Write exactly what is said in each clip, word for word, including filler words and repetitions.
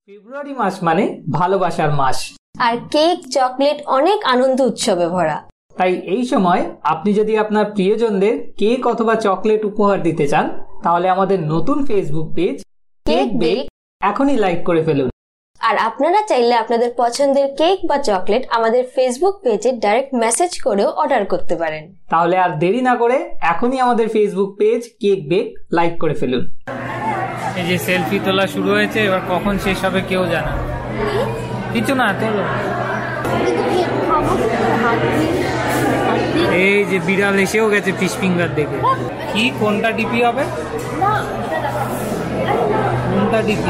ফেব্রুয়ারি মাস মানে ভালোবাসার মাস, আর cake chocolate অনেক আনন্দ উৎসবে ভরা। তাই এই সময় আপনি যদি আপনার প্রিয়জনদের কেক অথবা চকলেট উপহার দিতে চান তাহলে আমাদের নতুন ফেসবুক পেজ কেক বেক এখনই লাইক করে ফেলুন। আর আপনারা চাইলে আপনাদের পছন্দের কেক বা চকলেট আমাদের ফেসবুক পেজে ডাইরেক্ট মেসেজ করেও অর্ডার করতে পারেন। তাহলে আর দেরি না করে এখনই আমাদের Facebook page cake bake like করে ফেলুন। এই যে সেলফি তোলা শুরু হয়েছে, এবার কখন শেষ হবে কেউ জানে না। কিছু না তোলো। এই যে বিড়াল এসেও গেছে ফিশ ফিঙ্গার দেখে। কি কোনটা ডিপি হবে? কোনটা ডিপি?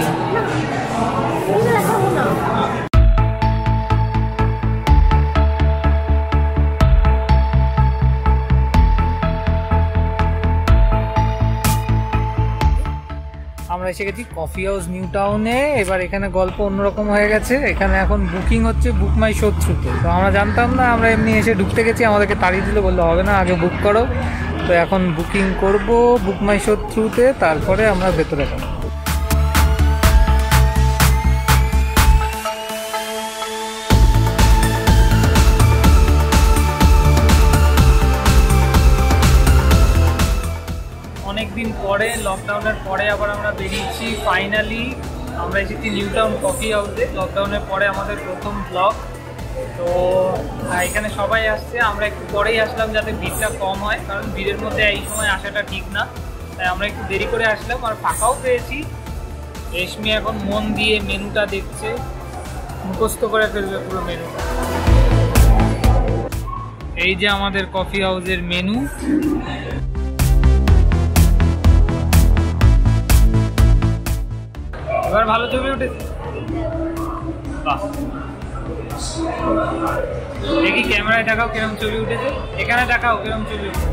আমরা এসে গেছি কফি হাউস নিউ টাউনে। এবার এখানে গল্প অন্যরকম হয়ে গেছে, এখানে এখন বুকিং হচ্ছে বুক মাই শো থ্রুতে। তো আমরা জানতাম না, আমরা এমনি এসে ঢুকতে গেছি, আমাদেরকে তাড়িয়ে দিল, বললো হবে না, আগে বুক করো। তো এখন বুকিং করব বুক মাই শো থ্রুতে, তারপরে আমরা ভেতরে যাবো। অনেকদিন পরে, লকডাউনের পরে আবার আমরা বেরিয়েছি। ফাইনালি আমরা এসেছি নিউ টাউন কফি হাউসে। লকডাউনের পরে আমাদের প্রথম ব্লগ। তো এখানে সবাই আসছে, আমরা একটু পরেই আসলাম যাতে ভিড়টা কম হয়, কারণ ভিড়ের মধ্যে এই সময় আসাটা ঠিক না, তাই আমরা একটু দেরি করে আসলাম। আর ফাঁকাও পেয়েছি। রেশমি এখন মন দিয়ে মেনুটা দেখছে, মুখস্থ করে ফেলবে পুরো মেনুটা। এই যে আমাদের কফি হাউসের মেনু। এবার ভালো ছবি উঠেছে। বাহ, দেখি ক্যামেরায় দেখাও কিরকম ছবি উঠেছে, এখানে দেখাও কিরকম ছবি উঠেছে।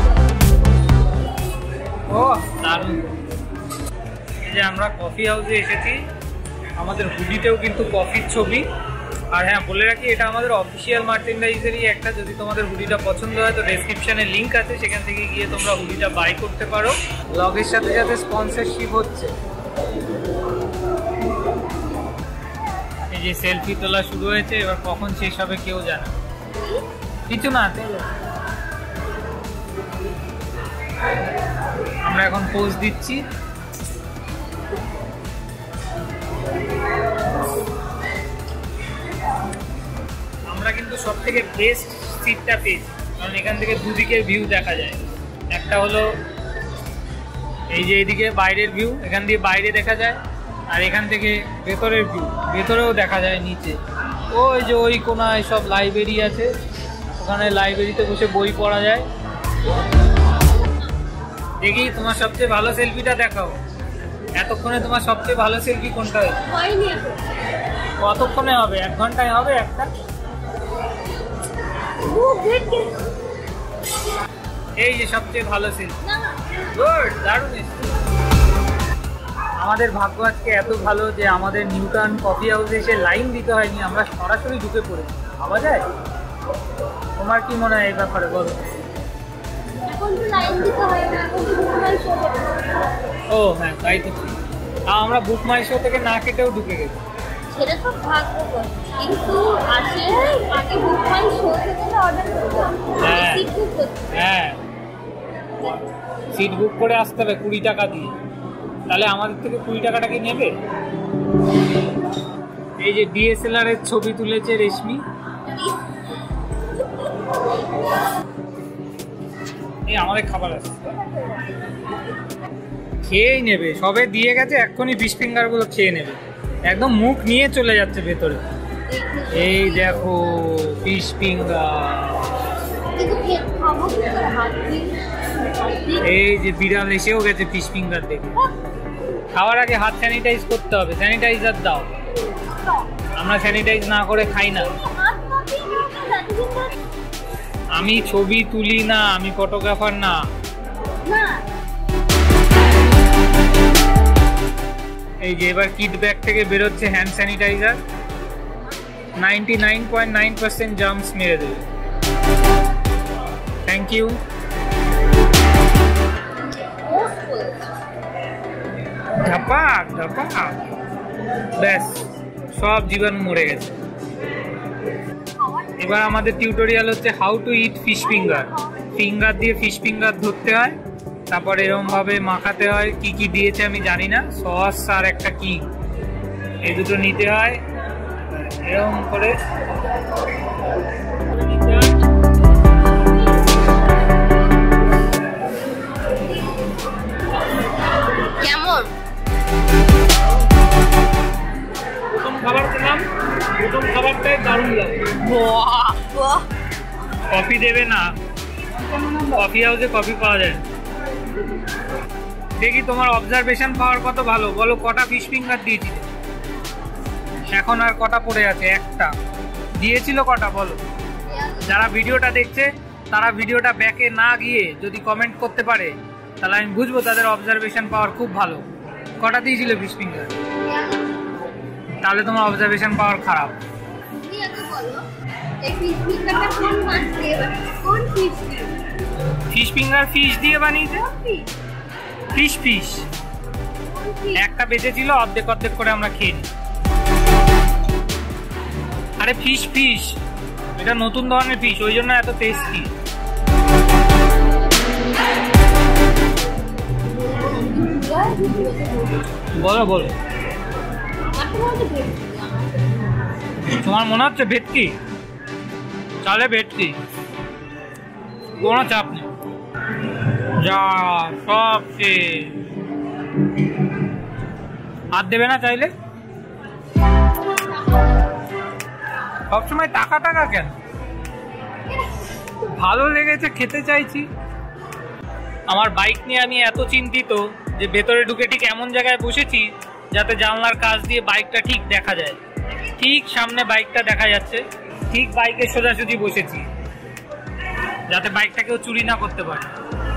ও দারুণ। এই যে আমরা কফি হাউসে এসেছি, আমাদের হুডিতেও কিন্তু কফির ছবি। আর হ্যাঁ, বলে রাখি এটা আমাদের অফিসিয়াল মার্চেন্ডাইজেরই একটা। যদি তোমাদের হুডিটা পছন্দ হয় তো ডেসক্রিপশনে লিঙ্ক আছে, সেখান থেকে গিয়ে তোমরা হুডিটা বাই করতে পারো। ব্লগের সাথে সাথে স্পন্সরশিপ হচ্ছে। এই যে সেলফি তোলা শুরু হয়েছে, এবার কখন শেষ হবে কেউ জানে না। কিছু না তোলো। আমরা এখন পোজ দিচ্ছি। আমরা কিন্তু সব থেকে বেস্ট সিটটা পেয়েছি, কারণ এখান থেকে দুদিকের ভিউ দেখা যায়। একটা হলো এই যে এদিকে বাইরের ভিউ, এখান দিয়ে বাইরে দেখা যায়। আর এখান থেকে ভেতরের ভিউ, ভেতরেও দেখা যায় নিচে। ওই যে ওই কোনায় সব লাইব্রেরি আছে, ওখানে লাইব্রেরিতে বসে বই পড়া যায়। দেখি তোমার সবচেয়ে ভালো সেলফিটা দেখাও। এতক্ষণে তোমার সবচেয়ে ভালো সেলফি কোনটা হয়েছে? কতক্ষণে হবে? এক ঘন্টায় হবে একটা? এই যে সবচেয়ে ভালো সেলফি। গুড, দারুণ। আমাদের ভাগ্য আজকে এত ভালো যে আমাদের নিউ টাউন কফি হাউসে এসে লাইন দিতে হয়নি, আমরা সরাসরি ঢুকে পড়েছি। ভাবা যায়? তোমার কি মনে হয় এই ব্যাপারে বলো? ও হ্যাঁ, তাই তো। আমরা বুক মাই শো থেকে না কেটেও ঢুকে গেছি। সেটা তো ভাগ্য, কিন্তু আসে আগে বুক মাই শো থেকে অর্ডার করতে হবে। সিট বুক করতে। হ্যাঁ, সিট বুক করে আসতে হবে কুড়ি টাকা দিয়ে। তাহলে আমাদের থেকে কুড়ি টাকাটা কি নেবে? এই যে ডিএসএলআর এর ছবি তুলেছে রেশমি। এই আমাদের খাবার আছে, খেয়েই নেবে। সবে দিয়ে গেছে, এক্ষুনি ফিশ ফিঙ্গার গুলো খেয়ে নেবে। একদম মুখ নিয়ে চলে যাচ্ছে ভেতরে। এই দেখো ফিশ ফিঙ্গার। এই যে বিড়াল এসেও গেছে ফিশ ফিঙ্গার দেখে। খাওয়ার আগে হাত স্যানিটাইজ করতে হবে, স্যানিটাইজার দাও। আমরা স্যানিটাইজ না করে খাই না। আমি ছবি তুলি না, আমি ফটোগ্রাফার না। এই যে এবার কিট ব্যাগ থেকে বেরোচ্ছে hand sanitizer. Ninety nine point nine percent germs মেরে দেবে। Thank you. ধাপাক ধাপাক ব্যাস সব জীবাণু মরে গেছে। এবার আমাদের টিউটোরিয়াল হচ্ছে how to eat fish finger. Finger দিয়ে ফিশ ফিঙ্গার ধরতে হয়, তারপর এরকম ভাবে মাখাতে হয়। কি কি দিয়েছে আমি জানি না, সস আর একটা কি, এই দুটো নিতে হয় এরকম করে নিতে হয়। কেমন প্রথম খাবার খেলাম, প্রথম খাবারটাই দারুণ লাগে। কফি দেবে না, কফি হাউসে কফি পাওয়া যায়। দেখি তোমার অবজারভেশন পাওয়ার কত ভালো, বলো কটা ফিশ ফিঙ্গার দিয়েছিল? এখন আর কটা পড়ে আছে? একটা দিয়েছিল, কটা বলো? যারা ভিডিওটা দেখছে তারা ভিডিওটা ব্যাকে না গিয়ে যদি কমেন্ট করতে পারে তাহলে আমি বুঝবো তাদের অবজারভেশন পাওয়ার খুব ভালো। কটা দিয়েছিল ফিশ ফিঙ্গার? তাহলে তোমার অবজারভেশন পাওয়ার খারাপ। ফিশ ফিঙ্গার ফিশ দিয়ে বানিয়েছে, ফিশ ফিশ একটা বেঁচেছিল, অর্ধেক অর্ধেক করে আমরা খেয়ে নিই। আরে ফিশ ফিশ এটা নতুন ধরনের ফিশ, ওই জন্য এত টেস্টি। বলো বলো, তোমার মনে হচ্ছে ভেটকি? তাহলে ভেটকি, কোনো চাপ নেই। যা সব হাত দেবে না চাইলে। সবসময় টাকা টাকা কেন? ভালো লেগেছে, খেতে চাইছি। আমার বাইক নিয়ে আমি এত চিন্তিত যে ভেতরে ঢুকে ঠিক এমন জায়গায় বসেছি যাতে জানলার কাছ দিয়ে বাইকটা ঠিক দেখা যায়। ঠিক সামনে বাইকটা দেখা যাচ্ছে, ঠিক বাইকের সোজাসুজি বসেছি যাতে বাইকটা কেউ চুরি না করতে পারে।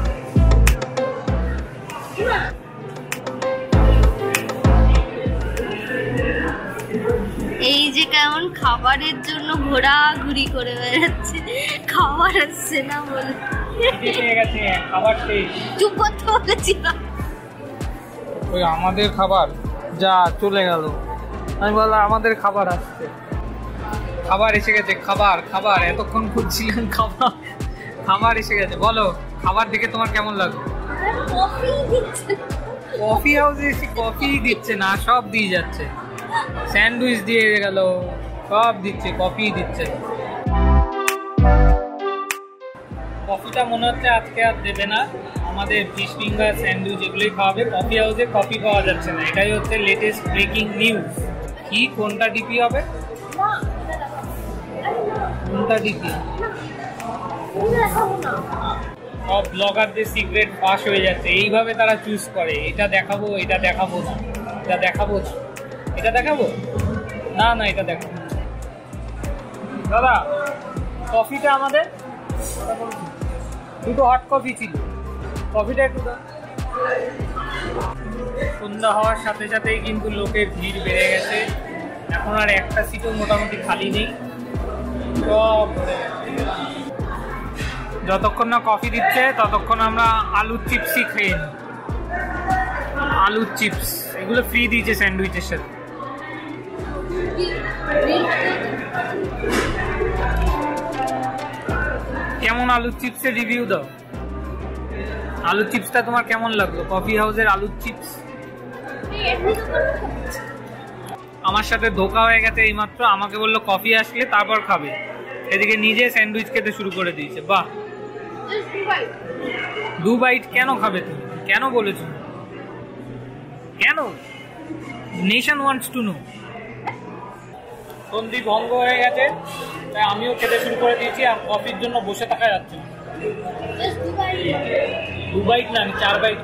এই যে কেমন খাবারের জন্য ঘোরাঘুরি করে বেড়াচ্ছে, খাবার আসছে না বলে চুপ করতে বলেছিলাম। ওই আমাদের খাবার যা চলে গেল, আমি বললাম আমাদের খাবার আসছে। খাবার এসে গেছে, খাবার খাবার এতক্ষণ খুঁজছিলাম, খাবার খাবার এসে গেছে। বলো খাবার দেখে তোমার কেমন লাগলো? কফি হাউসে এসে কফি দিচ্ছে না, সব দিয়ে যাচ্ছে। স্যান্ডউইচ দিয়ে গেল, সব দিচ্ছে, কফি দিচ্ছে। কফিটা মনে হচ্ছে আজকে আর দেবে না, আমাদের ফিশ ফিঙ্গার স্যান্ডউইচ এগুলোই খাওয়াবে। কফি হাউসে কফি পাওয়া যাচ্ছে না, এটাই হচ্ছে লেটেস্ট ব্রেকিং নিউজ। কি কোনটা ডিপি হবে? কোনটা ডিপি? সব ব্লগারদের সিক্রেট ফাঁস হয়ে যাচ্ছে, এইভাবে তারা চুজ করে। এটা দেখাবো, এটা দেখাবো না, এটা দেখাবো না, এটা দেখাবো না, না এটা দেখাবো। দাদা কফিটা আমাদের দুটো হট কফি ছিল, কফিটা একটু দাও। সন্ধ্যা হওয়ার সাথে সাথেই কিন্তু লোকের ভিড় বেড়ে গেছে, এখন আর একটা সিটও মোটামুটি খালি নেই, সব যতক্ষণ না কফি দিচ্ছে ততক্ষণ আমরা আলুর চিপসই খেয়ে নিই। আলুর চিপস এগুলো ফ্রি দিয়েছে স্যান্ডউইচের সাথে। কেমন আলুর চিপসের রিভিউ দাও? আলুর চিপসটা তোমার কেমন লাগলো? কফি হাউসের আলুর চিপস আমার সাথে ধোকা হয়ে গেছে এইমাত্র। আমাকে বললো কফি আসলে তারপর খাবে, এদিকে নিজে স্যান্ডউইচ খেতে শুরু করে দিয়েছে। বাহ, দু বাইট কেন খাবে তুমি? কেন বলেছো? কেন? Nation wants to know. সন্ধি ভঙ্গ হয়ে গেছে, তাই আমিও খেতে শুরু করে দিয়েছি, আর কফির জন্য বসে থাকা যাচ্ছে না। দু বাইট না, আমি চার বাইট।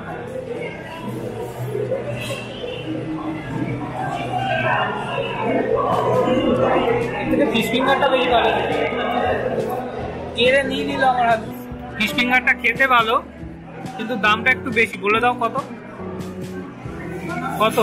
ফিশ ফিঙ্গারটা বেশি ভালো, কেড়ে নিয়ে নিল আমার হাত। ফিশ ফিঙ্গারটা খেতে ভালো, কিন্তু দামটা একটু বেশি। বলে দাও কত? কত?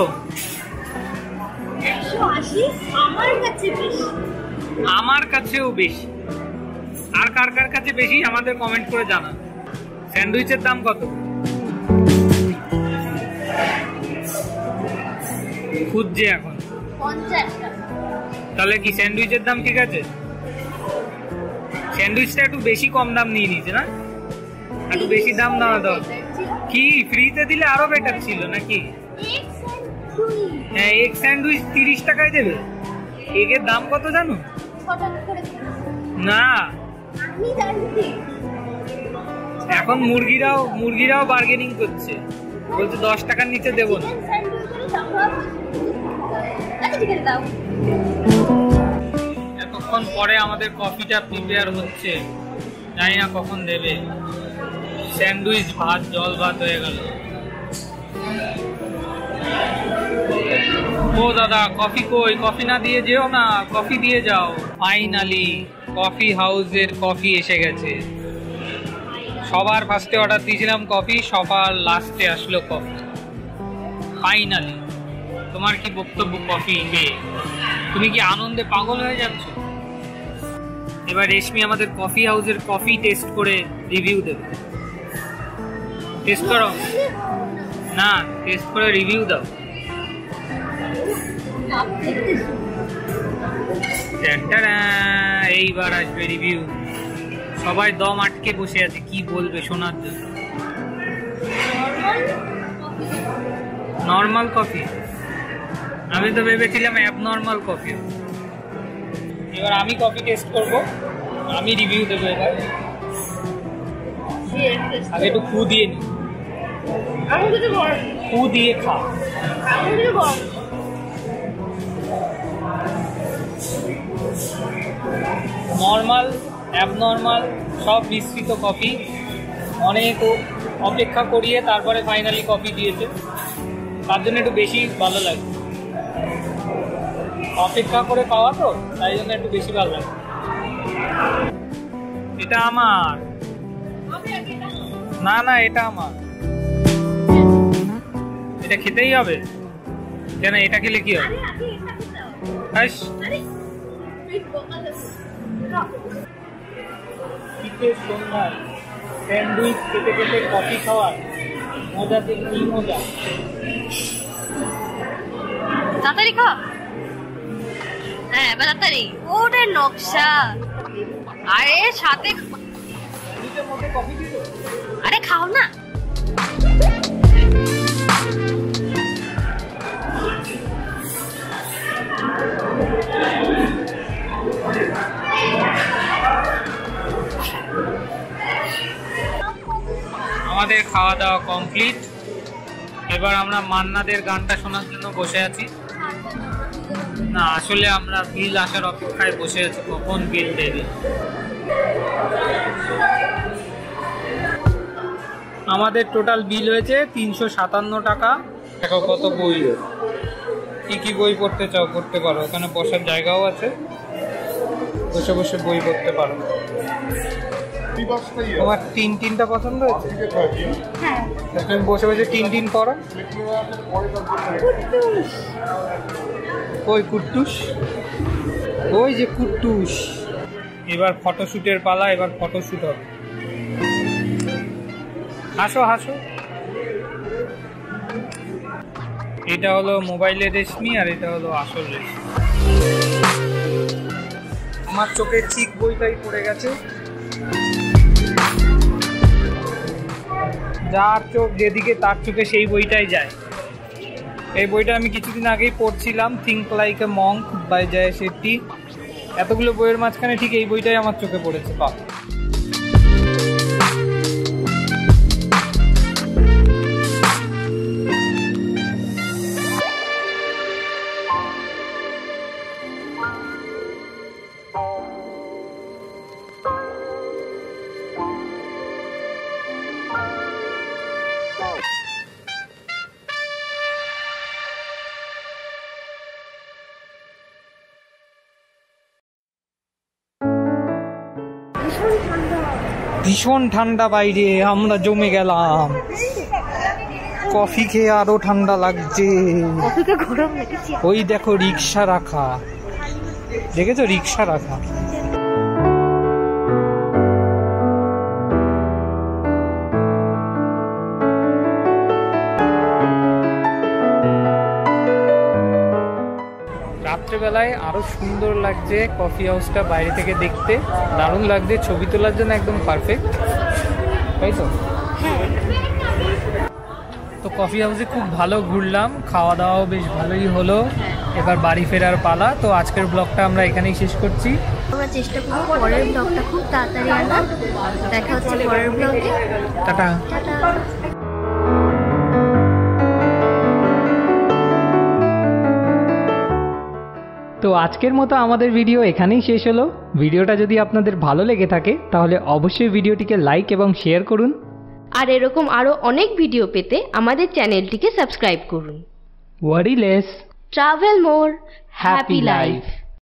আমার কাছেও বেশি। আর কার কার কাছে বেশি আমাদের কমেন্ট করে জানা। স্যান্ডউইচের দাম কত? খুঁজছে এখন। পঞ্চাশ টাকা। তাহলে কি স্যান্ডউইচের দাম ঠিক আছে? স্যান্ডউইচটা একটু বেশি কম দাম নিয়ে নিয়েছে না? একটু বেশি দাম না দাও কি ফ্রিতে দিলে আরো বেটার ছিল নাকি? হ্যাঁ, এক স্যান্ডউইচ তিরিশ টাকায় দেবে। এগের দাম কত জানো? না, এখন মুরগিরাও মুরগিরাও বার্গেনিং করছে, বলছে দশ টাকার নিচে দেবো না। এতক্ষণ পরে আমাদের কফিটা প্রিপেয়ার হচ্ছে, জানি না কখন দেবে। স্যান্ডউইচ ভাত জল ভাত হয়ে গেল। ও দাদা, কফি কই? কফি না দিয়ে যেও না, কফি দিয়ে যাও। ফাইনালি কফি হাউসের কফি এসে গেছে। সবার ফার্স্টে অর্ডার দিয়েছিলাম কফি, সবার লাস্টে আসলো কফি। ফাইনালি তোমার কি বক্তব্য কফি পেয়ে? তুমি কি আনন্দে পাগল হয়ে যাচ্ছ? এবার রেশমি আমাদের কফি হাউসের কফি টেস্ট করে রিভিউ দেবে। টেস্ট করো না, টেস্ট করে রিভিউ দাও। এইবার আসবে রিভিউ। সবাই দম আটকে বসে আছে কি বলবে শোনার জন্য। Normal coffee? আমি তো ভেবেছিলাম অ্যাবনর্মাল কফি। এবার আমি কফি টেস্ট করব, আমি রিভিউ দেবো। এবার আগে একটু ফু দিয়ে নি, ফু দিয়ে খা। নর্মাল অ্যাবনর্মাল সব মিশ্রিত কফি। অনেক অপেক্ষা করিয়ে তারপরে ফাইনালি কফি দিয়েছে, তার জন্য একটু বেশি ভালো লাগে। অপেক্ষা করে পাওয়া তো, তাই জন্য একটু বেশি ভালো লাগে। এটা আমার না, না এটা আমার। এটা খেতেই হবে কেন? এটা খেলে কি হবে? শীতের সন্ধ্যায় স্যান্ডউইচ খেতে খেতে কফি খাওয়ার মজাতে কি মজা। তাড়াতাড়ি খা। হ্যাঁ তাড়াতাড়ি। ওরে নকশা। আরে সাথে আরে খাও না। আমাদের খাওয়া দাওয়া কমপ্লিট। এবার আমরা মান্নাদের গানটা শোনার জন্য বসে আছি। না, আসলে আমরা বিল আসার অপেক্ষায় বসে আছি, কখন বিল দেবে। আমাদের টোটাল বিল হয়েছে তিনশো সাতান্ন টাকা। দেখো কত বই, কি কি বই পড়তে চাও পড়তে পারো, ওখানে বসার জায়গাও আছে, বসে বসে বই পড়তে পারো। তোমার তিন তিনটা পছন্দ হয়েছে? তুমি বসে বসে তিন তিন পড়ো। ওই কুট্টুস, ওই যে কুট্টুস। এবার ফটোশুটের পালা, এবার ফটোশুট হবে। হাসো হাসো। এটা হলো মোবাইলের রেশমি আর এটা হলো আসল রেশমি। আমার চোখের ঠিক বইটাই পড়ে গেছে। যার চোখ যেদিকে তার চোখে সেই বইটাই যায়। এই বইটা আমি কিছুদিন আগেই পড়ছিলাম, think like a monk by Jay Shetty. এতগুলো বইয়ের মাঝখানে ঠিক এই বইটাই আমার চোখে পড়েছে। বাহ, ভীষণ ঠান্ডা বাইরে, আমরা জমে গেলাম। কফি খেয়ে আরো ঠান্ডা লাগছে। ওই দেখো রিক্সা রাখা, দেখেছো রিক্সা রাখা। রাত্রেবেলায় আরও সুন্দর লাগছে কফি হাউসটা বাইরে থেকে দেখতে, দারুণ লাগছে, ছবি তোলার জন্য একদম পারফেক্ট, তাই তো? তো কফি হাউসে খুব ভালো ঘুরলাম, খাওয়া দাওয়াও বেশ ভালোই হলো, এবার বাড়ি ফেরার পালা। তো আজকের ব্লগটা আমরা এখানেই শেষ করছি। আমরা চেষ্টা করব পরের ব্লগটা খুব তাড়াতাড়ি আনার। দেখা হচ্ছে পরের ব্লগে। টাটা। টাটা। তো আজকের মতো আমাদের ভিডিও এখানেই শেষ হলো। ভিডিওটা যদি আপনাদের ভালো লেগে থাকে তাহলে অবশ্যই ভিডিওটিকে লাইক এবং শেয়ার করুন। আর এরকম আরো অনেক ভিডিও পেতে আমাদের চ্যানেলটিকে সাবস্ক্রাইব করুন। Worry less, travel more, happy life.